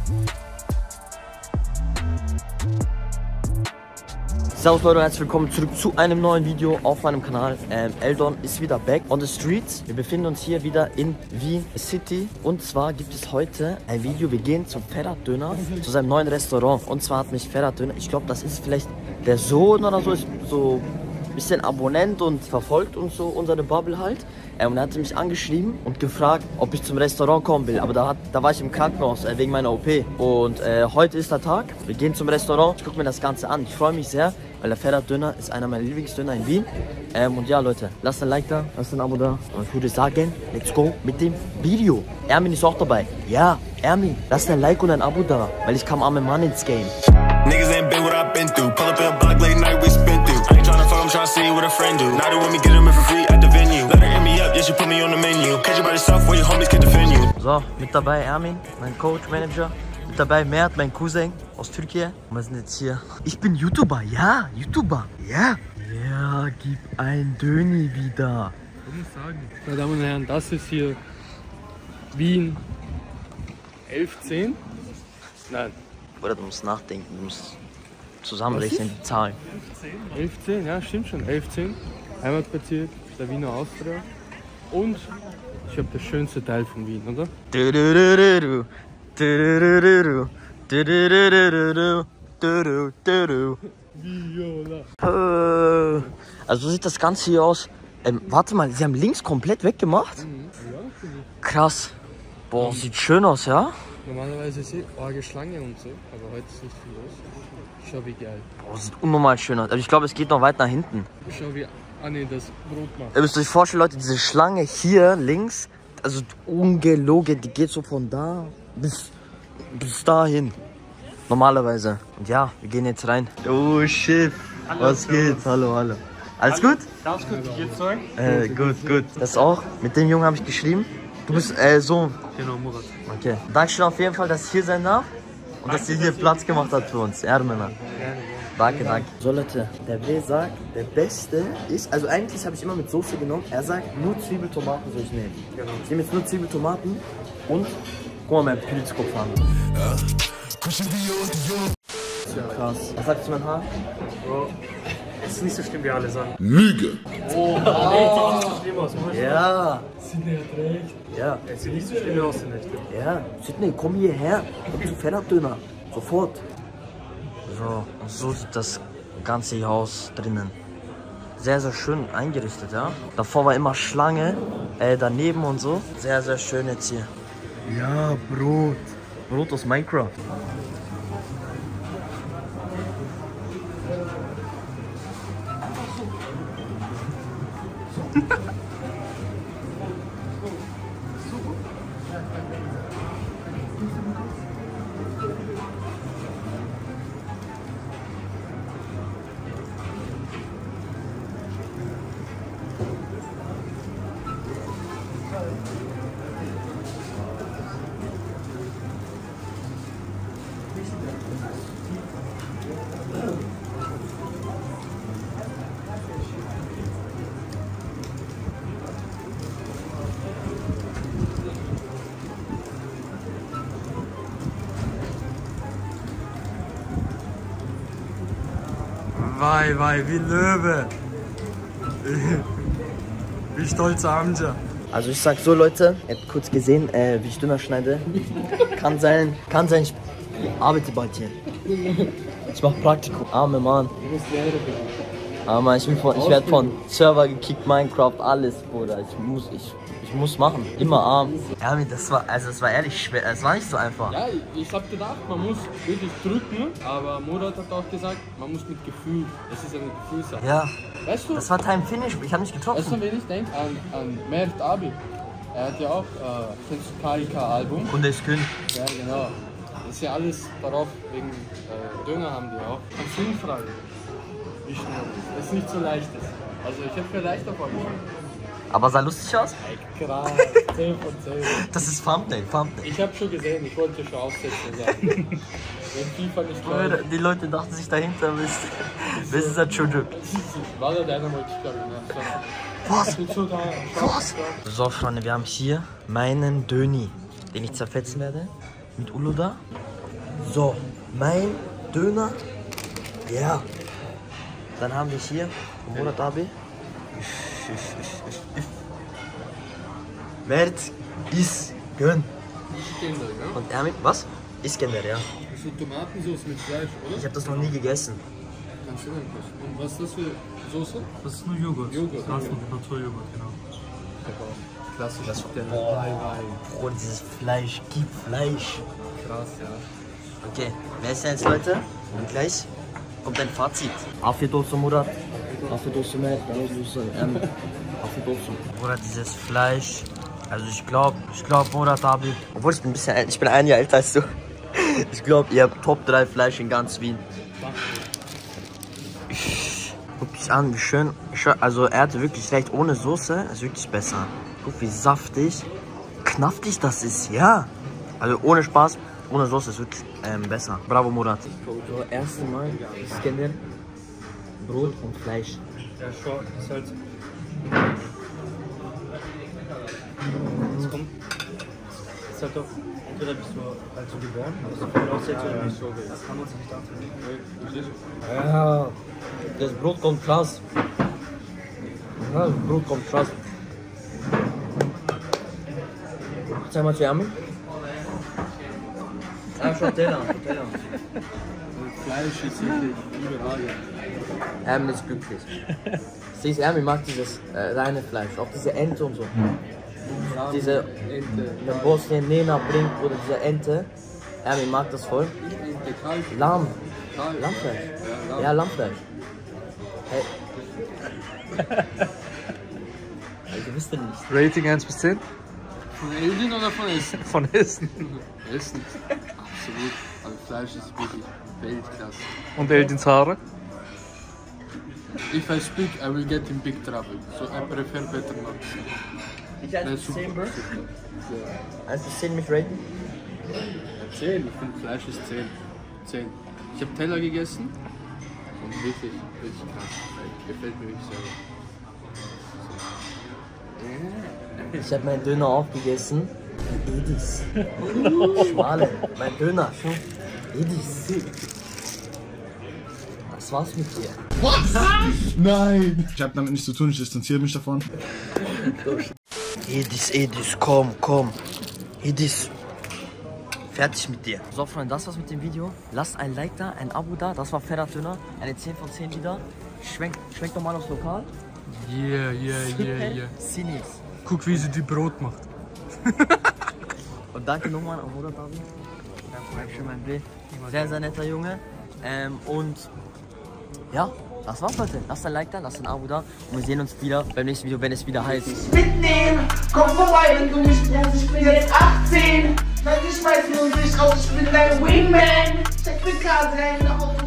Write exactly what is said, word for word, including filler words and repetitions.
Servus Leute und herzlich willkommen zurück zu einem neuen Video auf meinem Kanal. Ähm, Eldon ist wieder back on the streets. Wir befinden uns hier wieder in Wien City. Und zwar gibt es heute ein Video. Wir gehen zum Ferhat Döner, zu seinem neuen Restaurant. Und zwar hat mich Ferhat Döner, ich glaube das ist vielleicht der Sohn oder so, ist so ein bisschen Abonnent und verfolgt uns so unsere Bubble halt. Ähm, und er hatte mich angeschrieben und gefragt, ob ich zum Restaurant kommen will. Aber da, hat, da war ich im Krankenhaus äh, wegen meiner O P. Und äh, heute ist der Tag. Wir gehen zum Restaurant. Ich gucke mir das Ganze an. Ich freue mich sehr, weil der Ferhat Döner ist einer meiner Lieblingsdöner in Wien. Ähm, und ja, Leute, lasst ein Like da, lasst ein Abo da. Und ich würde sagen, let's go mit dem Video. Ermin ist auch dabei. Ja, Ermin, lasst ein Like und ein Abo da, weil ich kam arme Mann ins Game. Niggas ain't been what I've been through. Pull up in a block late night, we spin through. I ain't tryna fuck, I'm tryna see what a friend do. Now they want me get them in for free at the venue. Let her hit me up, yeah, she put me on the menu. Catch you by yourself where your homies can defend you. So, mit dabei Ermin, mein Coach, Manager. Mit dabei Mert, mein Cousin aus Türkei. Und wir sind jetzt hier. Ich bin YouTuber, ja, YouTuber, ja. Ja, gib ein Döni wieder. Ich muss sagen, meine Damen und Herren, das ist hier Wien elf zehn. Nein. Oder du musst nachdenken, du musst zusammenrechnen die Zahlen. elf zehn, ja, stimmt schon. elf zehn. Heimatbezirk der Wiener Austria. Und ich habe das schönste Teil von Wien, oder? Du-du-du-du-du. Du-du-du-du-du. Du-du-du-du-du. Du-du-du-du. Viola. Also so sieht das Ganze hier aus. Ähm, warte mal, sie haben links komplett weggemacht? Krass. Boah, sieht schön aus, ja? Normalerweise ist eh arge Schlange und so, aber heute ist nicht viel los. Schau wie geil. Boah, sieht unnormal schön aus. Aber ich glaube, es geht noch weit nach hinten. Schau wie Anne das Brot macht. Ihr müsst euch vorstellen, Leute, diese Schlange hier links, also ungelogen, die geht so von da bis, bis dahin. Normalerweise. Und ja, wir gehen jetzt rein. Oh, Schiff. Hallo, was geht? Hallo, hallo. Alles gut? Alles gut, wie geht's euch? Äh, gut, gut. Das auch. Mit dem Jungen habe ich geschrieben. Du bist äh, Sohn. Genau, Murat. Okay. Dankeschön auf jeden Fall, dass ich hier sein darf. Und dass ihr hier Platz gemacht habt für uns. Ehrenmänner. Danke, danke. So Leute, der W sagt, der Beste ist, also eigentlich habe ich immer mit Soße genommen. Er sagt, nur Zwiebel, Tomaten soll ich nehmen. Genau. Ich nehme jetzt nur Zwiebel, Tomaten und guck mal, mein Pilzkopf an. Krass. Was sagst du mein Haar? Bro, es ist nicht so schlimm, wie alle sagen. Lüge. Oh, oh. Sieht nicht so schlimm aus. Ja. Sidney hat recht. Ja. Es sieht nicht so schlimm aus in echt. Ja. Sidney, komm hierher. Komm zu Ferhat Döner. Sofort. So, und so sieht das ganze hier aus drinnen. Sehr, sehr schön eingerichtet, ja. Davor war immer Schlange, äh, daneben und so. Sehr, sehr schön jetzt hier. Ja, Brot. Brot aus Minecraft. Wei, wei, wie Löwe. Wie stolzer Amja. Also ich sag so Leute, ihr habt kurz gesehen, äh, wie ich Döner schneide. Kann sein, kann sein, ich arbeite bald hier. Ich mach Praktikum, arme Mann. Aber ich, bin von, ich werde von Server gekickt, Minecraft, alles, Bruder. Ich muss, ich, ich muss machen, immer arm. Ja, das war, also das war ehrlich schwer, es war nicht so einfach. Ja, ich hab gedacht, man muss wirklich drücken, aber Murat hat auch gesagt, man muss mit Gefühl. Es ist eine Gefühlssache. Ja, Weißt du, das war Time Finish, ich habe nicht weißt du, getroffen. wen ich denke? An, an Mert Abi. Er hat ja auch, äh, kennst du K I K-Album? Und der ist König. Ja, genau. Das ist ja alles darauf, wegen äh, Döner haben die auch. Kannst du ihn fragen? Wie schnell das ist. Das ist nicht so leicht. Also ich habe mir leichter vorgestellt. Aber sah lustig aus? Ey, krass, zehn von zehn. Das ist Thumbnail, Thumbnail. Ich habe schon gesehen, ich wollte schon aufsetzen sagen. Wenn FIFA nicht klar Die Leute dachten sich dahinter, wisst wisst ist das Çocuk. war da deiner wollte ich glaube ich. Was? So da, Was? So Freunde, wir haben hier meinen Döni, den ich zerfetzen werde. Mit Uluda. So, mein Döner. Ja. Dann haben wir hier Murat abi. Mert İskender. İskender, ja? Und Ermin, was? Iskender, ja. Das ist so Tomatensauce mit Fleisch, oder? Ich habe das noch nie gegessen. Kannst du denn nicht. Und was ist das für Soße? Das ist nur Joghurt. Joghurt, Das ist okay. Naturjoghurt, genau. Klassisch. Das der oh, Bro, dieses Fleisch, gib Fleisch. Krass, ja. Okay, wer ist denn jetzt, Leute? Und gleich kommt ein Fazit. Afiyet olsun Murat. Afiyet olsun Mert. Ähm, Afiyet olsun. Murat, dieses Fleisch. Also ich glaube, ich glaube Murat abi. Obwohl ich bin ein bisschen älter, ich bin ein Jahr älter als du. Ich glaube, ihr habt Top drei Fleisch in ganz Wien. Ich, guck dich an, wie schön. Ich, also er hatte wirklich recht, ohne Soße ist wirklich besser. Guck, wie saftig, knaftig das ist, ja. Also ohne Spaß, ohne Soße ist wirklich ähm, besser. Bravo Murat. So, erste Mal Iskender, Brot und Fleisch. Ja, schau, ist halt. Das kommt. Ist halt doch. Entweder bist du halt so geboren, also von Aussetzung oder nicht so. Das kann man sich nicht antun. Ja, das Brot kommt krass. Ja, das Brot kommt krass. Zeig mal zu Ermin. Ah, schon Teller, Teller. Fleisch ist wirklich überall. Ermin ist glücklich. Siehst Ermin mag dieses äh, reine Fleisch, auch diese Ente und so. Diese eine Bosnien Nena bringt oder diese Ente. Ermin mag das voll. Lamm. Lammfleisch. Ja, Lammfleisch. Hey. Du wisst ja nicht. Rating eins bis zehn? Von Eldin oder von Essen? Von Essen. Essen. Absolut. Also Fleisch ist wirklich Weltklasse. Und Eldins Haare? If I speak, I will get in big trouble. So I prefer better not. Ich als zehn, Bro. Als zehn mich raten? zehn, ich finde Fleisch ist zehn. zehn. Ich habe Teller gegessen und wirklich, wirklich krass. Gefällt mir wirklich sehr. Ich habe meinen Döner aufgegessen. Edis. Schmale. Mein Döner. Edis. Was war's mit dir? Nein! Ich habe damit nichts zu tun, ich distanziere mich davon. Edis, Edis, komm, komm. Edis. Fertig mit dir. So, Freunde, das war's mit dem Video. Lasst ein Like da, ein Abo da. Das war Ferhat Döner. Eine zehn von zehn wieder. Schwenkt, schwenkt nochmal aufs Lokal. Yeah, yeah, yeah, yeah. Sinis. Guck, wie sie die Brot macht. Und danke nochmal an Murat abi. Dankeschön, mein Bild. Sehr, sehr netter Junge. Ähm, und ja, das war's, Leute. Lasst ein Like da, lasst ein Abo da. Und wir sehen uns wieder beim nächsten Video, wenn es wieder heißt. Mitnehmen, komm vorbei, wenn du mich brauchst. Ich bin jetzt achtzehn. Nein, ich schmeiß nur dich raus. Ich bin dein Wingman. Check die Karte, auf